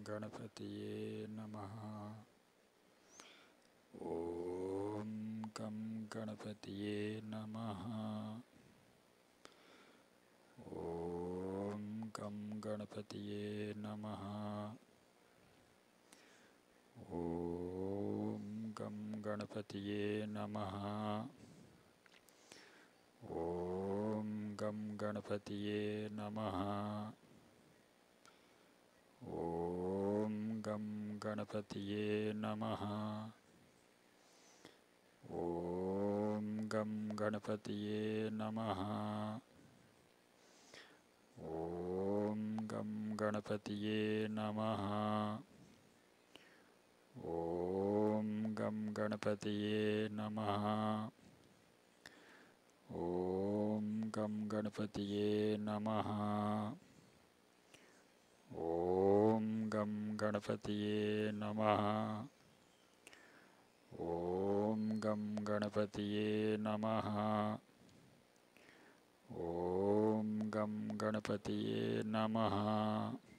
गणपतिये नमः। ॐ गं गणपतिये नमः। ॐ गं गणपतिये नमः। ॐ गं गणपतिये नमः। ॐ गं गणपतिये नमः। ॐ गं गणपतिये नमः। ॐ गं गणपतिये नमः। ॐ गं गणपतिये नमः। ॐ गं गणपतिये नमः। ॐ गं गणपतिये नमः। ॐ गं गणपतिये नमः। ॐ गं गणपतिये नमः। ॐ गं गणपतिये नमः।